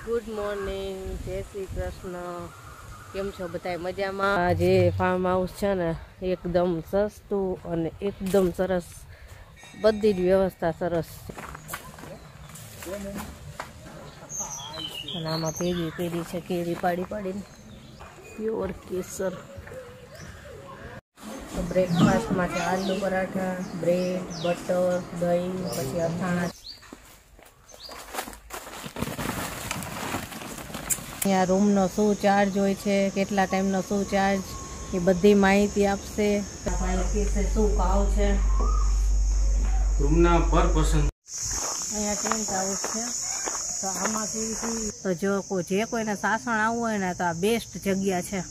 Good morning, जय श्री कृष्ण। केम छो बधाय मजामां? जे farm house छे ने एकदम सस्तुं अने एकदम सरस, बधी ज व्यवस्था सरस छे। अने आमां पेरी पेरी छे केरी पाड़ी पाड़ीने प्योर केसर। तो ब्रेकफास्ट में आलू पराठा, ब्रेड, बटर, दही, पछी અથાણા। अहींया रूमनो शुं चार्ज होय छे, केटला टाइमनो शुं चार्ज, ए बधी माहिती आपशे। शुं भाव छे रूमना पर पर्सन। अहींया टेंट हाउस छे। तो आमां केवी तो जो जे कोईने सासण आवવું હોય ને તો આ બેસ્ટ જગ્યા છે।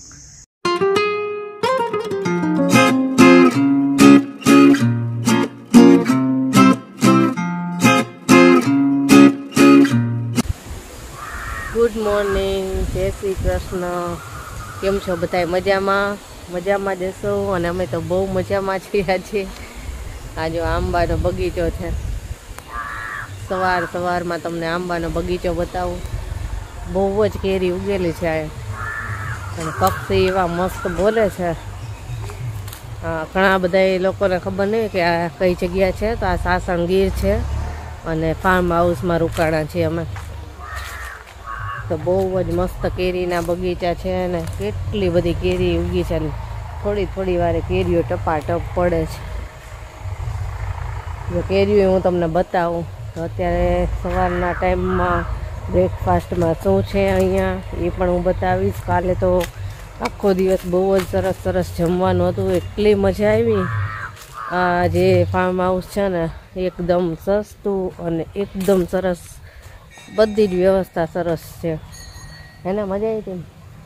गुड मॉर्निंग, जय श्री कृष्ण। केम छो बधाय मजामां? मजामां जशो अने अमे तो बहु मजामां छीए। आज आंबानो बगीचो छे। सवार सवार में तमने आंबानो बगीचो बतावुं। बहु ज केरी उगेली छे अने पक्षी एवा मस्त बोले छे। घणा बधा लोकोने खबर नहीं कि आ कई जग्या छे। तो आ सासणगीर छे अने फार्म हाउस में रोकाणा छे अमे। तो बहु ज मस्त केरीना बगीचा छे ने केटली बधी केरी उगी छे। थोड़ी थोड़ी वारे केरीओ टपाटप पड़े छे। जो केरीओ हूँ तमने बतावुं तो अत्यारे सवारना टाइम में ब्रेकफास्ट में शुं छे अहींया ए पण हूँ बतावीश। काले तो आखो दिवस बहु ज सरस सरस जमवानुं हतुं। एटली मजा आवी। आ जे फार्म हाउस छे ने एकदम सस्तुं अने एकदम सरस, बधी ज व्यवस्था सरस छे। एने मजा आई थी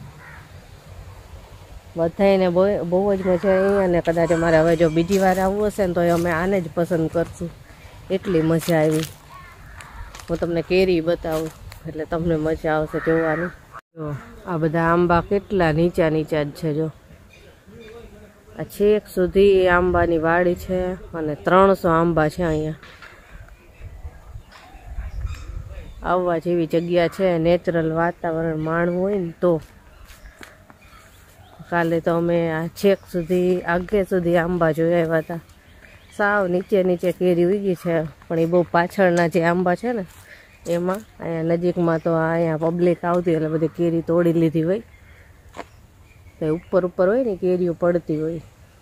बधाने बहु ज मजा आई। अने कदाच अमारे हवे जो बीजी वार आववुं हशे ने तो अमे आने ज पसंद करशुं। एटली मजा आई। हूँ तमने केरी बतावुं એટલે તમને મજા આવશે જોવાની। જો આ બધા આંબા કેટલા નીચા નીચા જ છે। જો આ છેક સુધી આંબાની વાડી છે અને 300 આંબા છે અહીંયા। આવવા જેવી જગ્યા છે। નેચરલ વાતાવરણ માણવું હોય ને તો। કાલે તો અમે આ છેક સુધી આગે સુધી આંબા જોઈ આવ્યા હતા। સાવ નીચે નીચે કેરી ઉગી છે પણ એ બહુ પાછળના જે આંબા છે ને એમાં અહીંયા નજીકમાં તો અહીંયા પબ્લિક આવતી એટલે બધી કેરી તોડી લીધી હોય। તો ઉપર ઉપર હોય ને કેરીઓ પડતી હોય।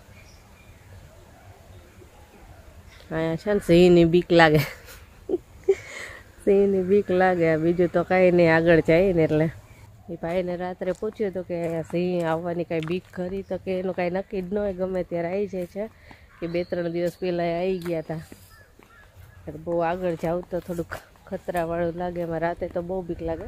અહીંયા છે ને સિંહની બીક લાગે। સિંહની બીક લાગે। બીજું તો કાંઈ નહીં, આગળ જાય ને એટલે। એ ભાઈને રાત્રે પૂછ્યું હતું કે સિંહ આવવાની કાંઈ બીક ખરી? તો કે એનું કાંઈ નક્કી જ ન હોય, ગમે ત્યારે આવી જાય છે। કે 2-3 દિવસ પહેલાં આવી ગયા હતા। એટલે બહુ આગળ જાવ તો થોડુંક ખતરાવાળું લાગે। એમાં રાતે તો બહુ બીક લાગે।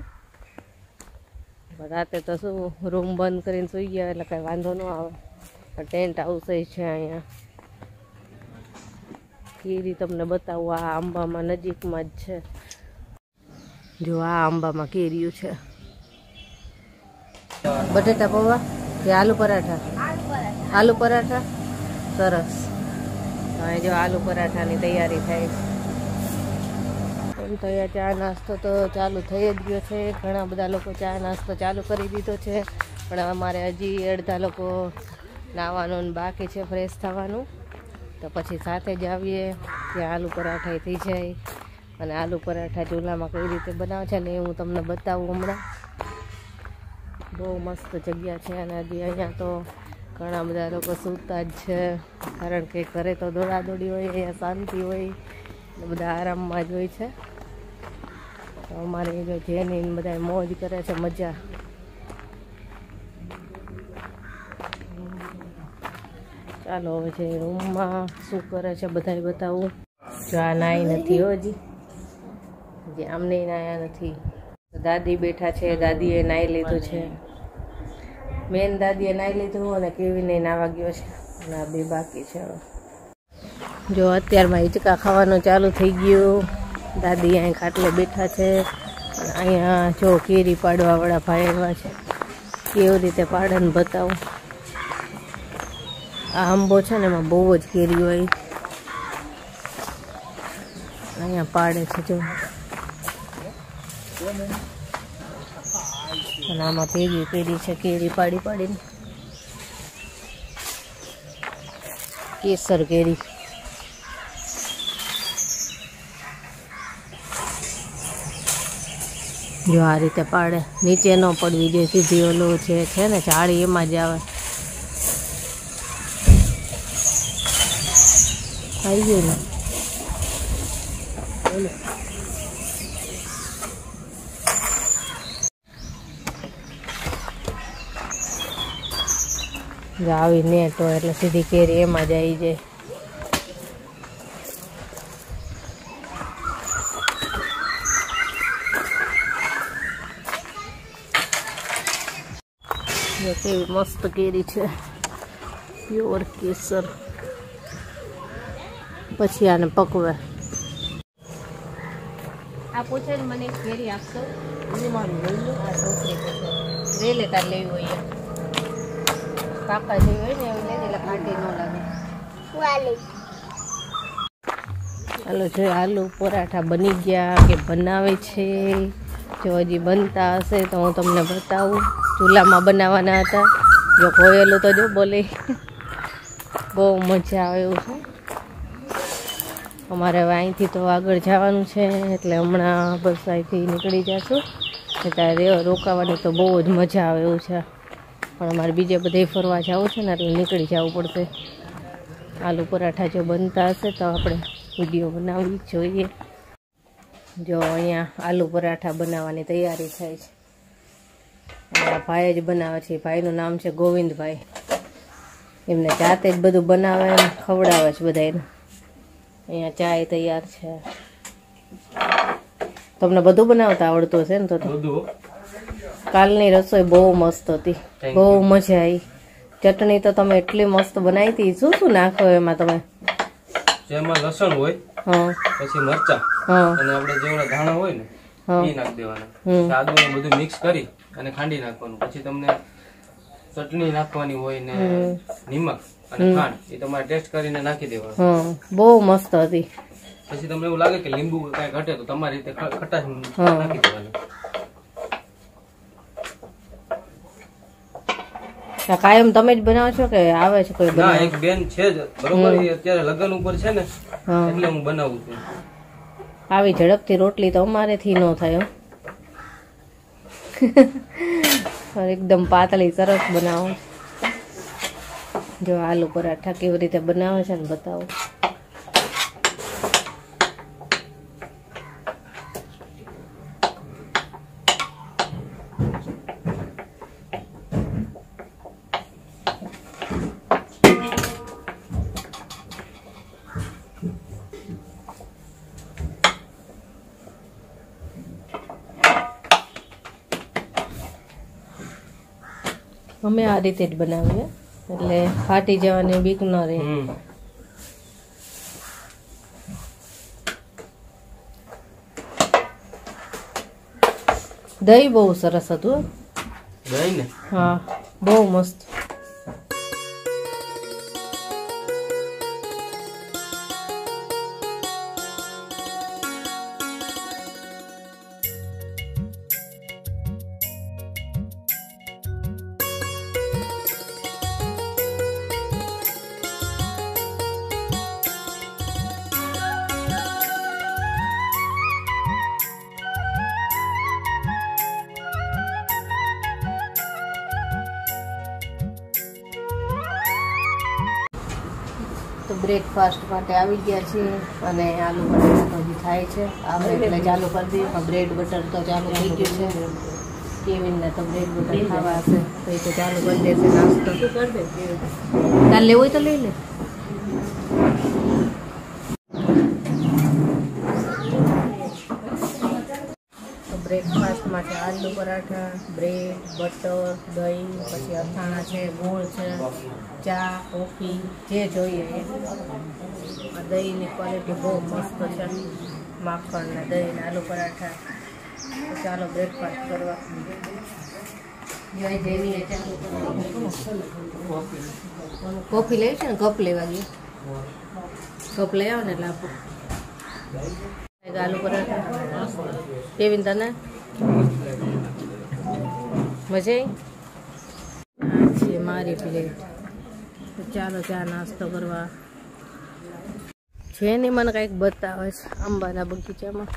રાતે તો શું રૂમ બંધ કરીને સૂઈ ગયા એટલે કાંઈ વાંધો ન આવે। ટેન્ટ હાઉસ છે અહીંયા। કેરી તમને બતાવું આ આંબામાં નજીકમાં જ છે। જો આ આંબામાં કેરીઓ છે। બટેટા પૌવા કે આલુ પરાઠા? આલુ પરાઠા સરસ। હવે જો આલુ પરાઠાની તૈયારી થાય છે। એમ તો અહીંયા ચા નાસ્તો તો ચાલુ થઈ જ ગયો છે। ઘણા બધા લોકો ચા નાસ્તો ચાલુ કરી દીધો છે પણ અમારે હજી અડધા લોકો નાવાનું બાકી છે, ફ્રેશ થવાનું। તો પછી સાથે જ આવીએ ત્યાં આલુ પરાઠા થઈ જાય। અને આલુ પરાઠા ચૂલામાં કઈ રીતે બનાવે છે ને એ હું તમને બતાવું હમણાં। બહુ મસ્ત જગ્યા છે અને હજી અહીંયા તો ઘણા બધા લોકો સૂતા જ છે કારણ કે ઘરે તો દોડાદોડી હોય, અહીંયા શાંતિ હોય, બધા આરામમાં જ હોય છે। તો અમારે જો જેની બધા મોજ કરે છે, મજા। ચાલો હવે જે રૂમમાં શું કરે છે બધાય બતાવું। જો આ નાઈ નથી હજી, આમને નાયા નથી। દાદી બેઠા છે, દાદીએ નાઈ લીધું છે। મેન દાદીએ નાઈ લીધું અને કેવીને નાવા ગયો છે અને આ બે બાકી છે। જો અત્યારમાં હિંચકા ખાવાનું ચાલુ થઈ ગયું। દાદી અહીં ખાટલે બેઠા છે અને અહીંયા જો કેરી પાડવાવાળા ભાઈ આવ્યા છે। કેવી રીતે પાડે ને બતાવું। આ આંબો છે ને એમાં બહુ જ કેરી હોય। અહીંયા પાડે છે જો। અને આમાં ભેગી કરી છે કેરી પાડી પાડીને, કેસર કેરી. જો આ રીતે પાડે, નીચે ન પડવી જોઈએ, સીધી ઓલું છે ને જાળી એમાં જ આવે. આવી ગયું ને. જો આવી નેટ હોય એટલે સીધી કેરી એમાં જ આવી જાય. કેવી મસ્ત કેરી છે, પ્યોર કેસર. પછી આને પકવે. આ પૂછે ને મને કેરી આપશો? આ છોકરી પૂછે રે લેતા લેવી હોય કાકા જેવી હોય ને એવી લઈ એટલે કાઢી ન લાગે. હાલો જો આલુ પરાઠા બની ગયા કે બનાવે છે. જો હજી બનતા હશે તો હું તમને બતાવું. ચૂલામાં બનાવવાના હતા. જો ખોયેલું તો જો બોલે બહુ મજા આવે એવું છે. અમારે હવે અહીંથી તો આગળ જવાનું છે એટલે હમણાં બસ અહીંથી નીકળી જશું. ત્યારે રોકાવાની તો બહુ જ મજા આવે એવું છે. પણ અમારે બીજે બધે ફરવા જવું છે ને એટલે નીકળી જવું પડશે. આલુ પરાઠા જો બનતા હશે તો આપણે વિડીયો બનાવી જોઈએ. જો અહીંયા આલુ પરાઠા બનાવવાની તૈયારી થાય છે. આ ભાઈ જ બનાવે છે. ભાઈનું નામ છે ગોવિંદભાઈ. એમને જાતે જ બધું બનાવે ને ખવડાવે છે બધાને. અહીંયા ચાય તૈયાર છે. તમને બધું બનાવતા આવડતું હશે ને? તો કાલની રસોઈ બહુ મસ્ત હતી, બહુ મજા આવી. ચટણી તો તમે એટલી મસ્ત બનાવી હતી. શું શું નાખો એમાં તમે? જેમાં લસણ હોય, પછી મરચા, અને આપણે જેવડા ધાણા હોય ને એ નાખી દેવાના. સાદું ને બધું મિક્સ કરી અને ખાંડી નાખવાનું. પછી તમને ચટણી નાખવાની હોય ને નિમક અને ખાંડ એ તમારે ટેસ્ટ કરીને નાખી દેવાનું. બહુ મસ્ત હતી. પછી તમને એવું લાગે કે લીંબુ કઈ ઘટે તો તમારી રીતે ખટાશ નાખી દેવાની. કાયમ તમે જ બનાવો છો કે આવે છે કોઈ? ના, એક બેન છે જ બરોબર, અત્યારે લગ્ન ઉપર છે ને એટલે હું બનાવું છું. આવી ઝડપથી રોટલી તો અમારેથી ન થાય. એકદમ પાતળી સરસ બનાવો. જો આલુ પરાઠા કેવી રીતે બનાવે છે ને બતાવો. અમે આ રીતે જ બનાવીએ એટલે ફાટી જવાની બીક ન રહે. દહીં બહુ સરસ હતું. દહીં ને? હા, બહુ મસ્ત. તો બ્રેકફાસ્ટ માટે આવી ગયા છીએ અને આલુ પરાઠા હજી થાય છે. આપણે એટલે ચાલુ કરી દઈએ. બ્રેડ બટર તો ચાલુ થઈ ગયું છે. કેવિનને તો બ્રેડ બટર ખાવા હશે તો એ તો ચાલુ કરી દેશે નાસ્તો. શું કરી દે? તાર લેવું હોય તો લઈ લે. બ્રેકફાસ્ટ માટે આલુ પરાઠા, બ્રેડ, બટર, દહીં, પછી અથાણા છે, ગોળ છે, ચા, કોફી, જે જોઈએ એ. આ દહીંની ક્વોલિટી બહુ મસ્ત છે. માખણ ને દહીં આલુ પરાઠા. તો ચાલો બ્રેકફાસ્ટ કરવા. કોફી લેવી છે ને? કપ લેવા ગઈ. કપ લઈ આવો ને એટલે આપો. આલુ પરાઠા કેવી તને? મજા આવી છે મારી પ્લેટ. તો ચાલો ચા નાસ્તો કરવા છે ને. મને કંઈક બતાવે છે આંબાના બગીચામાં.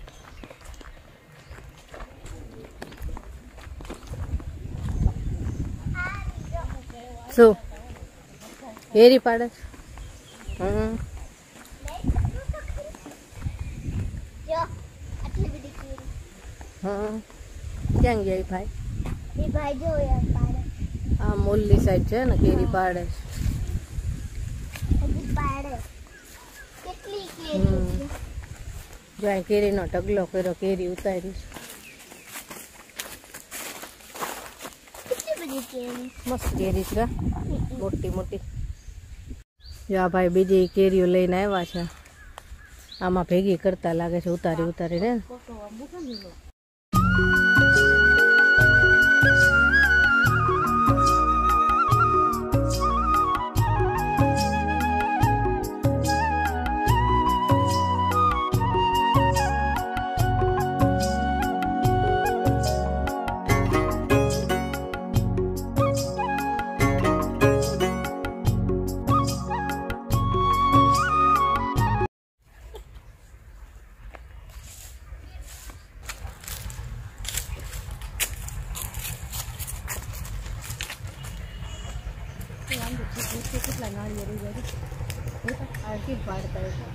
શું કેરી પાડે? ક્યાં ગયા ભાઈ? આ મોલ્લી સાઈડ છે ને કેરી પાડે. જો આ કેરીનો ઢગલો કર્યો, કેરી ઉતારી. મસ્ત કેરી છે, મોટી મોટી. જો આ ભાઈ બીજી કેરીઓ લઈને આવ્યા છે. આમાં ભેગી કરતા લાગે છે, ઉતારી ઉતારીને. કેટલા નાળિયેર આરતી પાડતા હતા.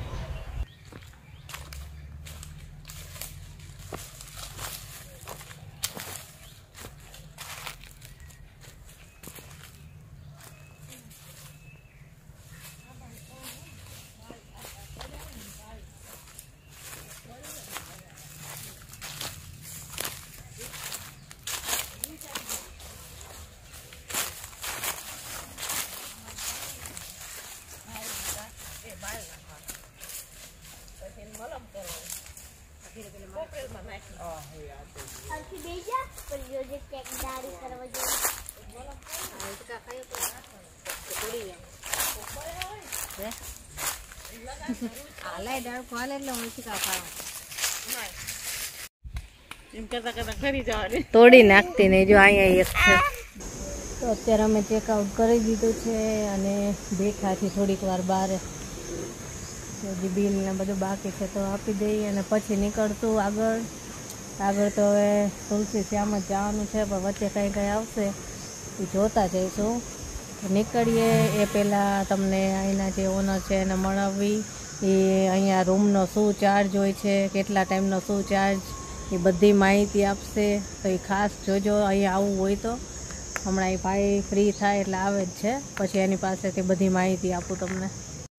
તોડી નાખતી નહીં. જો અહીંયા એક છે. તો અત્યારે અમે ચેકઆઉટ કરી દીધું છે અને બેઠા છીએ થોડીક વાર બહાર. બિલ ને બધું બાકી છે તો આપી દઈએ અને પછી નીકળતું આગળ. તો હવે તુલસી શ્યામ જ જવાનું છે, પણ વચ્ચે કંઈ કંઈ આવશે એ જોતા જઈશું. નીકળીએ એ પહેલાં તમને અહીંના જે ઓનર છે એને મળવી. એ અહીંયા રૂમનો શું ચાર્જ હોય છે, કેટલા ટાઈમનો શું ચાર્જ, એ બધી માહિતી આપશે. તો એ ખાસ જોજો અહીંયા આવવું હોય તો. હમણાં એ ભાઈ ફ્રી થાય એટલે આવે જ છે, પછી એની પાસેથી બધી માહિતી આપું તમને.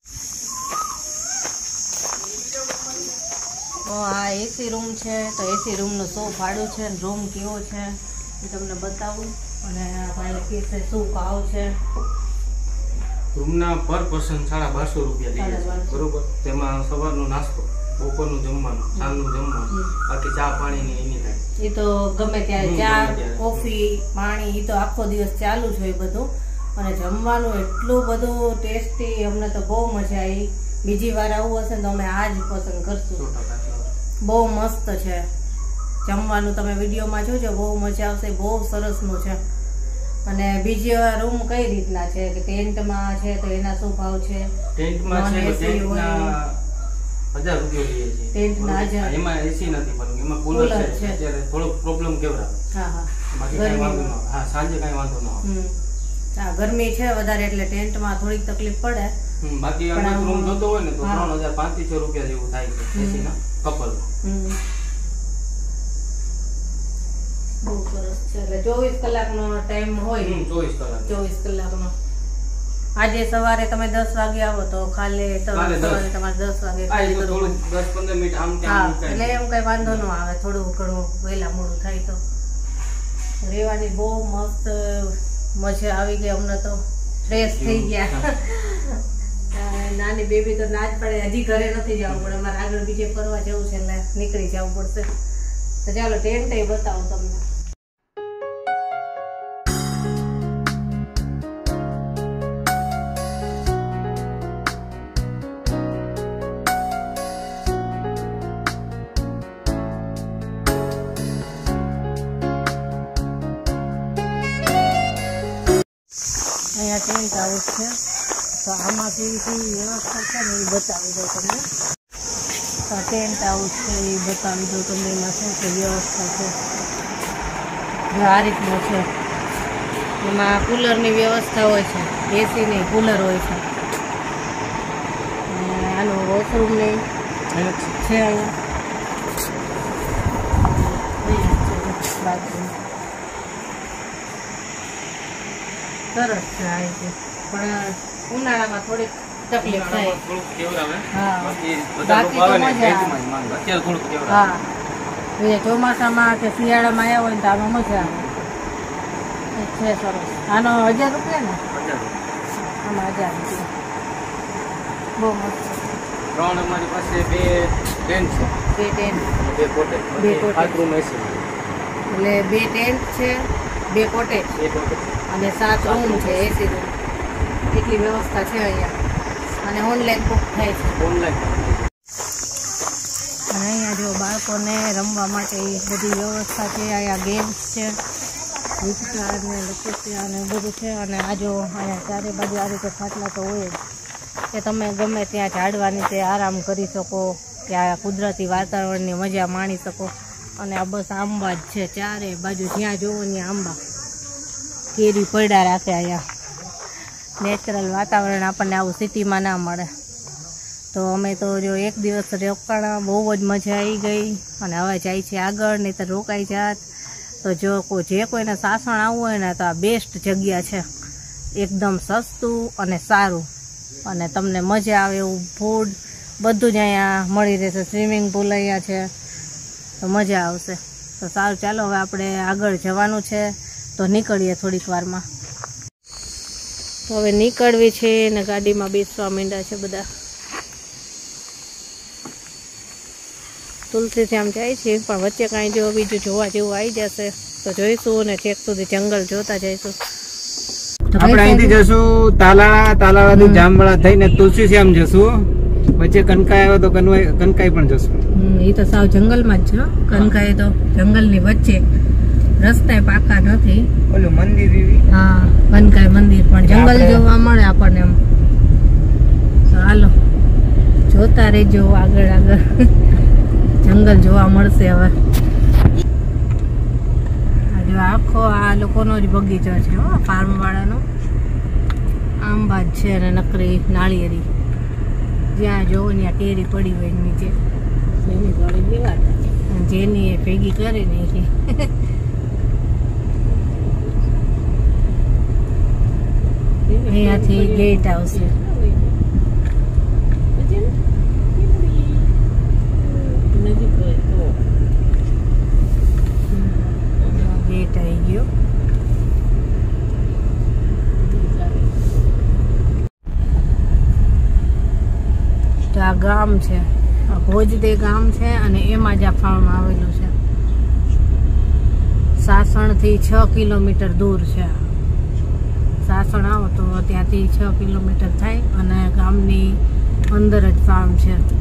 આ એસી રૂમ છે, તો એસી રૂમનું શું ભાડું છે, રૂમ કેવો છે એ તમને બતાવું. અને ભાઈ કહેશે શું ભાવ છે. રૂમના પર પર્સન 1250 રૂપિયા લઈએ છે, બરોબર. તેમાં સવારનો નાસ્તો, બપોરનું જમવાનું, સાંજનું જમવાનું, બાકી ચા પાણી એની થાય. એ તો ગમે ત્યારે ચા કોફી પાણી એ તો આખો દિવસ ચાલુ જ હોય બધું. અને જમવાનું એટલું બધું ટેસ્ટી, અમને તો બહુ મજા આવી. બીજી વાર આવું હશે ને તો અમે આ જ પસંદ કરશું. બહુ મસ્ત છે જમવાનું, તમે વિડીયોમાં જોજો, બહુ મજા આવશે. બહુ સરસનું છે. અને બીજી રૂમ કઈ રીતના છે કે ટેન્ટમાં છે તો એના શું ભાવ છે? ટેન્ટમાં છે તો ટેન્ટના 1000 રૂપિયા લઈએ છે. ટેન્ટના 1000. એમાં એસી નથી પણ એમાં કુલર છે. અત્યારે થોડો પ્રોબ્લેમ કેવડા. હા હા, બાકી કઈ વાંધો ન. હા, સાંજે કઈ વાંધો ન આવે. હા, ગરમી છે વધારે એટલે ટેન્ટમાં થોડીક તકલીફ પડે. બાકી અમુક રૂમ જોતો હોય ને તો 3500 રૂપિયા જેવું થાય છે એસી ના કપલ. બહુ સરસ છે. એટલે 24 કલાકનો ટાઈમ હોય. 24 કલાકનો. આજે સવારે તમે 10 વાગે આવો તો ખાલી સવારે તમારે 10 વાગે ખાલી કરવું. 10-15 મિનિટ આમ ત્યાં એટલે એમ કઈ વાંધો ન આવે. થોડું ઘણું વહેલા મોડું થાય તો. રહેવાની બહુ મસ્ત મજા આવી ગઈ. અમને તો ફ્રેશ થઈ ગયા. નાની બેબી તો ના જ પડે, હજી ઘરે નથી જવું પડે. અમારે આગળ બીજે ફરવા જવું છે એટલે નીકળી જવું પડશે. તો ચાલો ટેન્ટ એ બતાવું તમને. અહીંયા ટેન્ટ હાઉસ છે, તો આમાં કેવી વ્યવસ્થા છે ને એ બતાવી દઉં તમને. તો ટેન્ટ હાઉસ છે એ બતાવી દઉં તમને, એમાં શું છે વ્યવસ્થા છે. આ રીતનું છે, એમાં કુલરની વ્યવસ્થા હોય છે, એસી નહીં કુલર હોય છે. અને આનું વોશરૂમ નહીં છે અહીંયા, બાથરૂમ સરસ છે. આ રીતે પણ ઉનાળામાં થોડીક તકલીફ થાય. હા, બાકી તો મજા આવે. હા, ચોમાસામાં કે શિયાળામાં આવ્યા હોય ને તો આમાં મજા આવે છે. સરસ. આનો 1000 રૂપિયા ને? આમાં 1000 રૂપિયા. બહુ મસ્ત. 3 અમારી પાસે 2 ટેન્ટ છે. 2 tent, 2 cottage, 2 cottage. 7 room AC. એટલે 2 ટેન્ટ છે, 2 કોટેજ અને 7 રૂમ છે, એસી રૂમ. એટલી વ્યવસ્થા છે અહીંયા. અને ઓનલાઈન બુક થાય છે. ઓનલાઈન. અને અહીંયા જો બાળકોને રમવા માટે બધી વ્યવસ્થા છે. અહીંયા ગેમ્સ છે, વિચકાર ને લખોટિયા ને બધું છે. અને આ જો અહીંયા ચારે બાજુ આ રીતે ખાટલા તો હોય જ, કે તમે ગમે ત્યાં ઝાડવા નીચે આરામ કરી શકો, કે આ કુદરતી વાતાવરણની મજા માણી શકો. અને આ બસ આંબા જ છે ચારે બાજુ, જ્યાં જોવો ત્યાં આંબા, કેરી પડ્યા રાખે. અહીંયા નેચરલ વાતાવરણ આપણને આવું સિટીમાં ના મળે. તો અમે તો જો 1 દિવસ રોકાણા, બહુ જ મજા આવી ગઈ. અને હવે જાય છે આગળ, નહીં તો રોકાઈ જાત. તો જો જે કોઈને સાસણ આવવું હોય ને તો આ બેસ્ટ જગ્યા છે. એકદમ સસ્તું અને સારું, અને તમને મજા આવે એવું ફૂડ બધું જ અહીંયા મળી રહેશે. સ્વિમિંગ પુલ અહીંયા છે, તો મજા આવશે. તો સારું, ચાલો હવે આપણે આગળ જવાનું છે, તો નીકળીએ થોડીક વારમાં. તો હવે નીકળવી છે ને ગાડીમાં બેસવા માંડ્યા છે બધા. તુલસીથી આમ જાય છે, પણ વચ્ચે કાંઈ જો બીજું જોવા જેવું આવી જશે તો જોઈશું, ને છેક સુધી જંગલ જોતા જઈશું. આપણે અહીંથી જશું તાલાળાથી જામવાળા થઈને તુલસીશ્યામ જશું. વચ્ચે કનકાઈ આવ્યો તો કનકાઈ પણ જશું. એ તો સાવ જંગલમાં જ છે. કનકાઈ તો જંગલની વચ્ચે, રસ્તા પાકા નથી. ઓલું મંદિર, હા કનકાઈ મંદિર પણ જંગલ જોવા મળે આપણને. એમ તો હાલો જોતા રહેજો, આગળ આગળ જંગલ જોવા મળશે. હવે જો આખો આ લોકોનો જ બગીચો છે, ફાર્મ વાળાનો. આંબા જ છે અને નકરી નાળિયેરી, જ્યાં જોવો ત્યાં કેરી પડી હોય નીચે, જેની એ ભેગી કરી નાખી. અહીંયાથી ગેટ આવશે. ગેટ આવી ગયો. તો આ ગામ છે, આ ભોજદે ગામ છે, અને એમાં જ આ ફાર્મ આવેલું છે. સાસણથી 6 કિલોમીટર દૂર છે. સાસણ આવો તો ત્યાંથી 6 કિલોમીટર થાય, અને ગામની અંદર જ ફાર્મ છે.